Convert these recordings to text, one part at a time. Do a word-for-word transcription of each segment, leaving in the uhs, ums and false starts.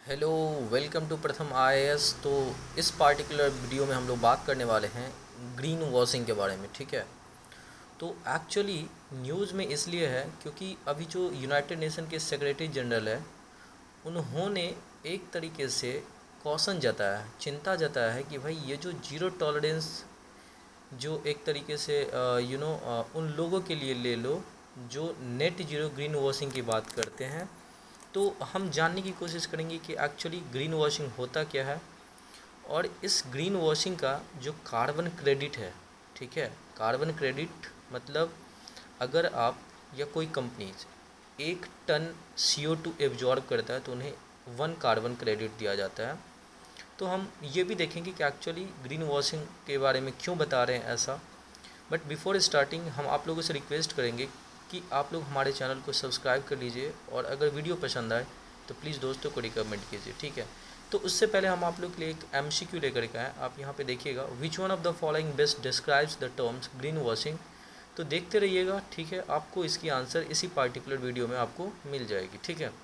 Hello, welcome to Pratham IAS. तो इस particular video में हम लोग बात करने वाले हैं ग्रीन वॉशिंग के बारे में। ठीक है। तो एक्चुअली न्यूज़ में इसलिए है क्योंकि अभी जो यूनाइटेड नेशन के सेक्रेटरी जनरल है, उन्होंने एक तरीके से कॉशन जताया है, चिंता जताया है कि भाई ये जो जीरो टॉलरेंस जो एक तरीके से यू नो उन लोगों के लिए ले लो जो नेट जीरो ग्रीन वॉशिंग की बात करते हैं। तो हम जानने की कोशिश करेंगे कि एक्चुअली ग्रीन वॉशिंग होता क्या है और इस ग्रीन वॉशिंग का जो कार्बन क्रेडिट है। ठीक है। कार्बन क्रेडिट मतलब अगर आप या कोई कंपनीज एक ton C O two absorb करता है तो उन्हें वन कार्बन क्रेडिट दिया जाता है। तो हम ये भी देखेंगे कि एक्चुअली ग्रीन वॉशिंग के बारे में क्यों बता रहे हैं ऐसा। बट बिफोर स्टार्टिंग हम आप लोगों से रिक्वेस्ट करेंगे कि आप लोग हमारे चैनल को सब्सक्राइब कर लीजिए और अगर वीडियो पसंद आए तो प्लीज़ दोस्तों को रिकमेंड कीजिए। ठीक है। तो उससे पहले हम आप लोग के लिए एक एम सी क्यू लेकर के आए। आप यहाँ पे देखिएगा, which one of the following best describes the terms green washing. तो देखते रहिएगा। ठीक है। आपको इसकी आंसर इसी पार्टिकुलर वीडियो में आपको मिल जाएगी। ठीक है।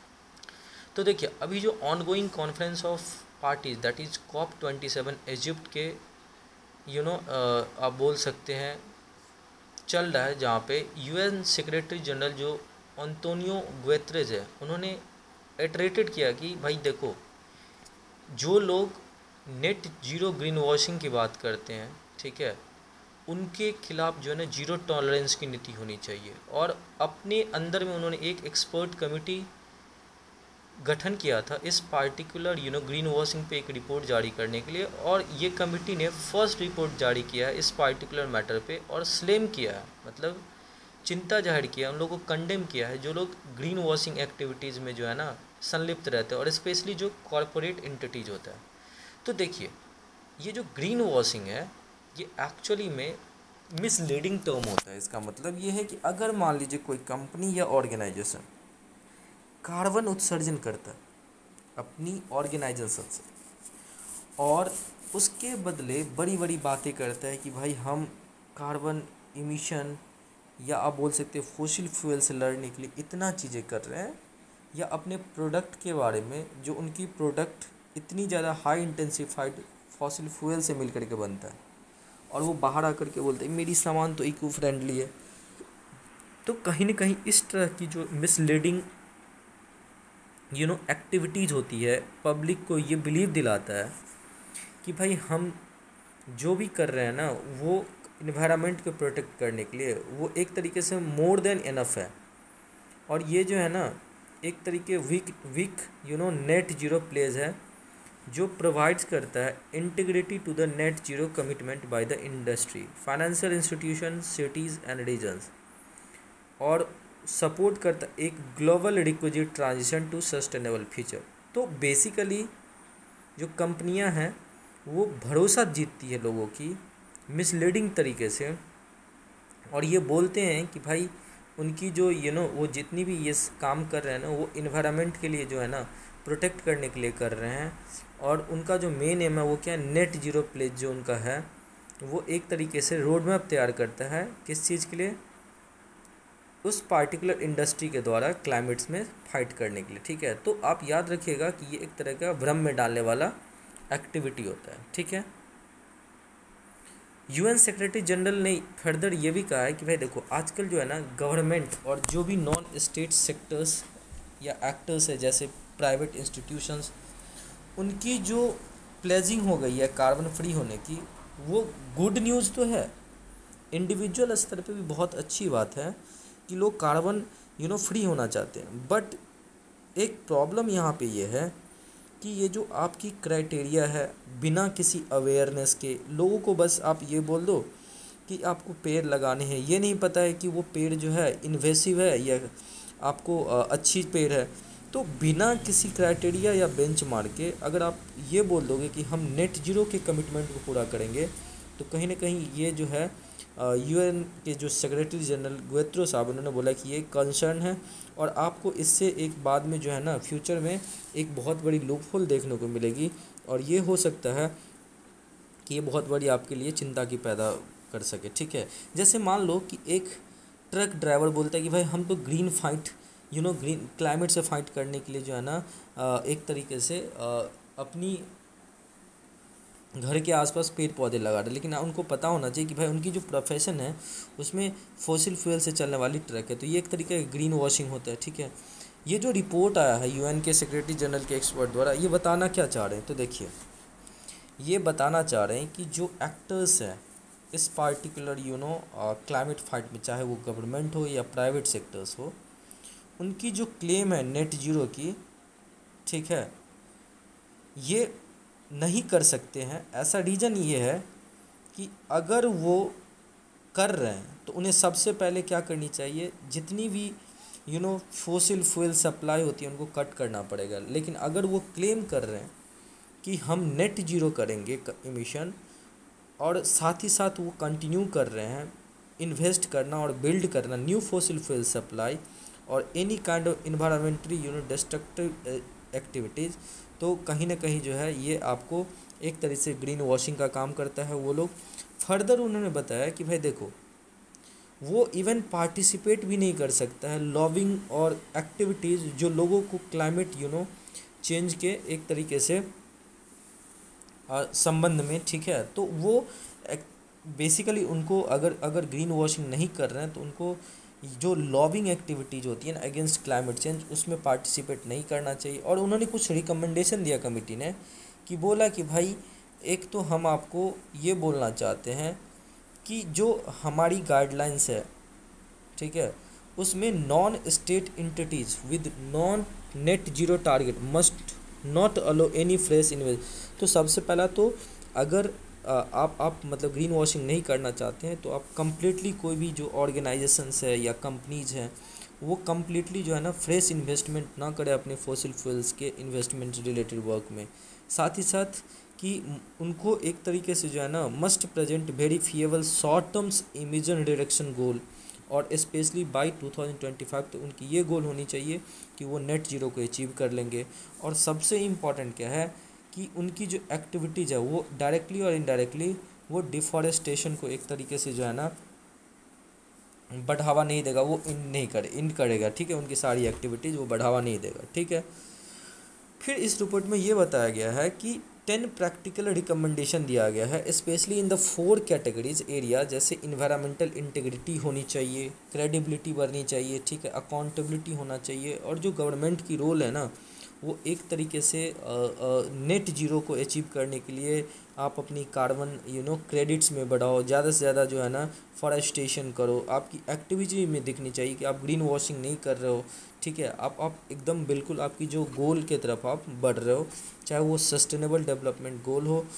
तो देखिए, अभी जो on going conference of parties that is COP twenty seven Egypt के यू नो आप बोल सकते हैं चल रहा है, जहाँ पे यूएन सेक्रेटरी जनरल जो अंतोनियो गुतेरेस है, उन्होंने इटरेटेड किया कि भाई देखो, जो लोग नेट जीरो ग्रीन वॉशिंग की बात करते हैं, ठीक है, उनके खिलाफ जो है ना जीरो टॉलरेंस की नीति होनी चाहिए। और अपने अंदर में उन्होंने एक एक्सपर्ट कमेटी गठन किया था इस particular you know green washing पे एक रिपोर्ट जारी करने के लिए। और ये कमेटी ने फर्स्ट रिपोर्ट जारी किया है इस पार्टिकुलर मैटर पे और स्लेम किया है, मतलब चिंता जाहिर किया, उन लोगों को कंडेम किया है जो लोग ग्रीन वॉशिंग एक्टिविटीज़ में जो है ना संलिप्त रहते हैं और स्पेशली जो कॉरपोरेट एंटिटीज होता है। तो देखिए, ये जो ग्रीन वॉशिंग है ये एक्चुअली में मिसलीडिंग टर्म होता है। इसका मतलब ये है कि अगर मान लीजिए कोई कंपनी या ऑर्गेनाइजेशन कार्बन उत्सर्जन करता है अपनी ऑर्गेनाइजेशन से और उसके बदले बड़ी बड़ी बातें करता है कि भाई हम कार्बन इमिशन या आप बोल सकते हैं फॉसिल फ्यूल से लड़ने के लिए इतना चीज़ें कर रहे हैं, या अपने प्रोडक्ट के बारे में जो उनकी प्रोडक्ट इतनी ज़्यादा हाई इंटेंसिफाइड फॉसिल फ्यूल से मिल करके बनता है और वो बाहर आकर के बोलते हैं मेरी सामान तो इको फ्रेंडली है। तो कहीं ना कहीं इस तरह की जो मिसलीडिंग यू नो एक्टिविटीज़ होती है, पब्लिक को ये बिलीव दिलाता है कि भाई हम जो भी कर रहे हैं ना वो इन्वायरमेंट को प्रोटेक्ट करने के लिए वो एक तरीके से मोर देन इनफ है। और ये जो है ना एक तरीके वीक वीक you know net zero pledge है जो प्रोवाइड्स करता है integrity to the net zero commitment by the industry, financial institution, cities and regions, और सपोर्ट करता एक global requisite transition to sustainable future. तो बेसिकली जो कंपनियां हैं वो भरोसा जीतती है लोगों की मिसलीडिंग तरीके से, और ये बोलते हैं कि भाई उनकी जो यू नो वो जितनी भी ये काम कर रहे हैं ना वो इन्वायरमेंट के लिए जो है ना प्रोटेक्ट करने के लिए कर रहे हैं। और उनका जो मेन एम है वो क्या है, नेट जीरो प्लेज जो उनका है वो एक तरीके से रोड मैप तैयार करता है किस चीज़ के लिए, उस पार्टिकुलर इंडस्ट्री के द्वारा क्लाइमेट्स में फाइट करने के लिए। ठीक है। तो आप याद रखिएगा कि ये एक तरह का भ्रम में डालने वाला एक्टिविटी होता है। ठीक है। यूएन सेक्रेटरी जनरल ने फर्दर ये भी कहा है कि भाई देखो, आजकल जो है ना गवर्नमेंट और जो भी नॉन स्टेट सेक्टर्स या एक्टर्स है जैसे प्राइवेट इंस्टीट्यूशंस, उनकी जो प्लेजिंग हो गई है कार्बन फ्री होने की, वो गुड न्यूज़ तो है, इंडिविजुअल स्तर पे भी बहुत अच्छी बात है कि लोग कार्बन यू नो फ्री होना चाहते हैं। बट एक प्रॉब्लम यहाँ पे ये है कि ये जो आपकी क्राइटेरिया है, बिना किसी अवेयरनेस के लोगों को बस आप ये बोल दो कि आपको पेड़ लगाने हैं, ये नहीं पता है कि वो पेड़ जो है इन्वेसिव है या आपको अच्छी पेड़ है। तो बिना किसी क्राइटेरिया या बेंचमार्क के अगर आप ये बोल दोगे कि हम नेट जीरो के कमिटमेंट को पूरा करेंगे, तो कहीं ना कहीं ये जो है यूएन के जो सेक्रेटरी जनरल गुतेरेस साहब, उन्होंने बोला कि ये कंसर्न है और आपको इससे एक बाद में जो है ना फ्यूचर में एक बहुत बड़ी लूपहोल देखने को मिलेगी और ये हो सकता है कि ये बहुत बड़ी आपके लिए चिंता की पैदा कर सके। ठीक है। जैसे मान लो कि एक ट्रक ड्राइवर बोलता है कि भाई हम तो green fight you know green climate से फाइट करने के लिए जो है ना अ, एक तरीके से अ, अपनी घर के आसपास पेड़ पौधे लगा रहे, लेकिन उनको पता होना चाहिए कि भाई उनकी जो प्रोफेशन है उसमें फॉसिल फ्यूल से चलने वाली ट्रक है, तो ये एक तरीके का ग्रीन वॉशिंग होता है। ठीक है, ये जो रिपोर्ट आया है यूएन के सेक्रेटरी जनरल के एक्सपर्ट द्वारा, ये बताना क्या चाह रहे हैं, तो देखिए ये बताना चाह रहे हैं कि जो एक्टर्स हैं इस particular you know climate fight में, चाहे वो गवर्नमेंट हो या प्राइवेट सेक्टर्स हो, उनकी जो क्लेम है नेट जीरो की, ठीक है, ये नहीं कर सकते हैं। ऐसा रीज़न ये है कि अगर वो कर रहे हैं तो उन्हें सबसे पहले क्या करनी चाहिए, जितनी भी you know fossil fuel supply होती है उनको कट करना पड़ेगा। लेकिन अगर वो क्लेम कर रहे हैं कि हम नेट जीरो करेंगे इमिशन, और साथ ही साथ वो कंटिन्यू कर रहे हैं इन्वेस्ट करना और बिल्ड करना न्यू फॉसिल फ्यूल सप्लाई और any kind of environmentally you know destructive activities, तो कहीं ना कहीं जो है ये आपको एक तरह से ग्रीन वॉशिंग का काम करता है वो लोग। फर्दर उन्होंने बताया कि भाई देखो वो इवन पार्टिसिपेट भी नहीं कर सकता है लॉबिंग और एक्टिविटीज़ जो लोगों को क्लाइमेट यू नो चेंज के एक तरीके से आ, संबंध में, ठीक है, तो वो बेसिकली उनको अगर अगर ग्रीन वॉशिंग नहीं कर रहे हैं तो उनको जो लॉबिंग एक्टिविटीज़ होती है ना अगेंस्ट क्लाइमेट चेंज उसमें पार्टिसिपेट नहीं करना चाहिए। और उन्होंने कुछ रिकमेंडेशन दिया कमेटी ने, कि बोला कि भाई एक तो हम आपको ये बोलना चाहते हैं कि जो हमारी गाइडलाइंस है, ठीक है, उसमें non state entities with non net zero target must not allow any fresh invest. तो सबसे पहला तो अगर आ, आप आप मतलब ग्रीन वॉशिंग नहीं करना चाहते हैं तो आप कम्प्लीटली कोई भी जो ऑर्गेनाइजेशंस है या कंपनीज हैं वो कम्प्लीटली जो है ना फ्रेश इन्वेस्टमेंट ना करें अपने फॉसिल फ्यूल्स के इन्वेस्टमेंट रिलेटेड वर्क में। साथ ही साथ कि उनको एक तरीके से जो है ना must present verifiable short terms emission reduction goal, और specially by two thousand twenty five तो उनकी ये गोल होनी चाहिए कि वो नेट जीरो को अचीव कर लेंगे। और सबसे इम्पॉर्टेंट क्या है कि उनकी जो एक्टिविटीज़ है वो डायरेक्टली और इनडायरेक्टली वो डिफॉरेस्टेशन को एक तरीके से जो है ना बढ़ावा नहीं देगा, वो इन नहीं करे इन करेगा, ठीक है, उनकी सारी एक्टिविटीज़ वो बढ़ावा नहीं देगा। ठीक है, फिर इस रिपोर्ट में ये बताया गया है कि टेन प्रैक्टिकल रिकमेंडेशन दिया गया है specially in the four categories area, जैसे इन्वायरमेंटल इंटीग्रिटी होनी चाहिए, क्रेडिबिलिटी बढ़नी चाहिए, ठीक है, अकाउंटेबिलिटी होना चाहिए, और जो गवर्नमेंट की रोल है ना वो एक तरीके से नेट जीरो को अचीव करने के लिए आप अपनी कार्बन यू नो क्रेडिट्स में बढ़ाओ, ज़्यादा से ज़्यादा जो है ना फॉरेस्टेशन करो, आपकी एक्टिविटी में दिखनी चाहिए कि आप ग्रीन वॉशिंग नहीं कर रहे हो, ठीक है, आप आप एकदम बिल्कुल आपकी जो गोल के तरफ आप बढ़ रहे हो, चाहे वो सस्टेनेबल डेवलपमेंट गोल हो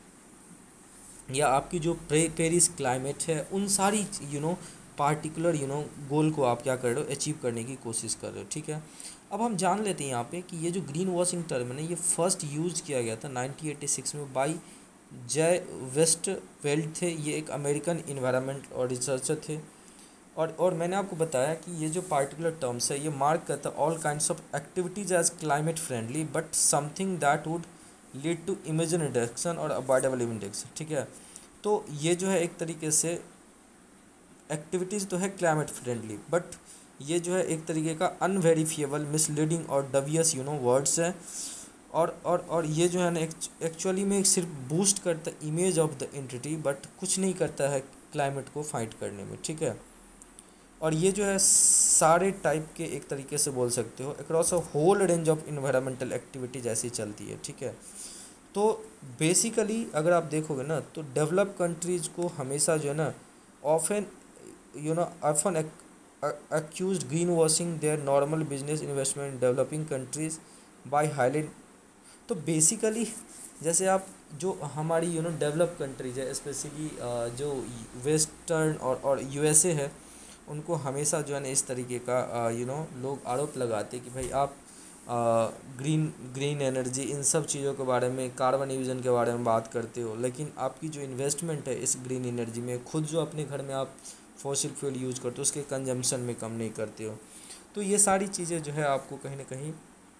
या आपकी जो पेरिस क्लाइमेट है, उन सारी you know particular you know goal को आप क्या कर रहे हो अचीव करने की कोशिश कर रहे हो। ठीक है, अब हम जान लेते हैं यहाँ पे कि ये जो ग्रीन वॉशिंग टर्म है ये फर्स्ट यूज किया गया था नाइनटीन एटी सिक्स में बाय जय वेस्ट वेल्ड थे, ये एक अमेरिकन इन्वायरमेंट और रिसर्चर थे। और और मैंने आपको बताया कि ये जो पार्टिकुलर टर्म्स है ये मार्क करता है all kinds of activities as climate friendly but something that would lead to emission reduction और अवॉइडेबल इंडेक्स। ठीक है, तो ये जो है एक तरीके से एक्टिविटीज़ तो है क्लाइमेट फ्रेंडली, बट ये जो है एक तरीके का अनवेरीफिएबल मिसलीडिंग और डबियस यू नो वर्ड्स है, और और और ये जो है ना एक्चुअली में सिर्फ बूस्ट करता है image of the entity but कुछ नहीं करता है क्लाइमेट को फाइट करने में। ठीक है, और ये जो है सारे टाइप के एक तरीके से बोल सकते हो across a whole range of environmental activity जैसी चलती है। ठीक है, तो बेसिकली अगर आप देखोगे ना तो डेवलप कंट्रीज़ को हमेशा जो है ना often you know often accused greenwashing their normal business investment in developing countries by highlight। तो बेसिकली जैसे आप जो हमारी यू नो डेवलप कंट्रीज है स्पेशली जो वेस्टर्न और और यूएसए है, उनको हमेशा जो है ना इस तरीके का यू नो लोग आरोप लगाते हैं कि भाई आप ग्रीन ग्रीन एनर्जी इन सब चीज़ों के बारे में, कार्बन इमिशन के बारे में बात करते हो, लेकिन आपकी जो इन्वेस्टमेंट है इस ग्रीन एनर्जी में, खुद जो अपने घर में आप फॉसिल फ्यूल यूज़ करते हो उसके कंजम्पशन में कम नहीं करते हो। तो ये सारी चीज़ें जो है आपको कहीं ना कहीं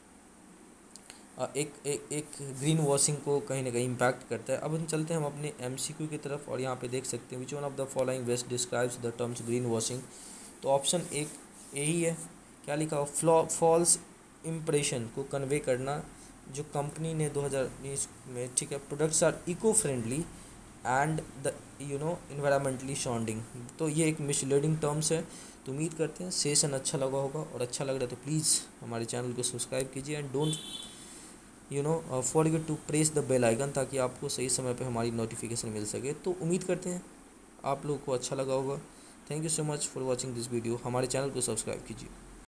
एक एक एक ग्रीन वॉशिंग को कहीं ना कहीं इम्पैक्ट करता है। अब हम चलते हैं हम अपने एमसीक्यू की तरफ, और यहाँ पे देख सकते हैं which one of the following best describes the terms green washing. तो ऑप्शन एक यही है क्या लिखा हुआ, फ्लॉ फॉल्स इम्प्रेशन को कन्वे करना जो कंपनी ने दो हज़ार उन्नीस में, ठीक है, products are eco friendly and the you know environmentally sounding. तो ये एक मिसलीडिंग टर्म्स है। तो उम्मीद करते हैं सेशन अच्छा लगा होगा, और अच्छा लग रहा है तो प्लीज़ हमारे चैनल को सब्सक्राइब कीजिए and don't you know forget to press the bell icon, ताकि आपको सही समय पे हमारी नोटिफिकेशन मिल सके। तो उम्मीद करते हैं आप लोगों को अच्छा लगा होगा। Thank you so much for watching this video. हमारे चैनल को सब्सक्राइब कीजिए।